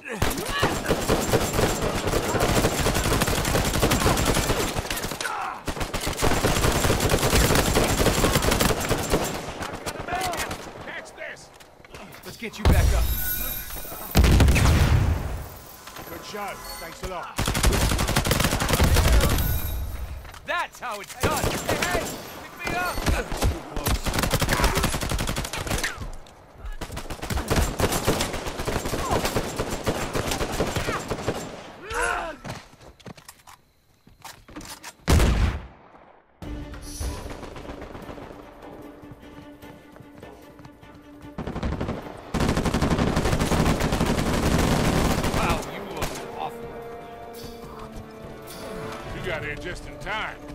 Let's get you back up. Good show. Thanks a lot. That's how it's done. Hey, pick me up. That's too close. You got here just in time.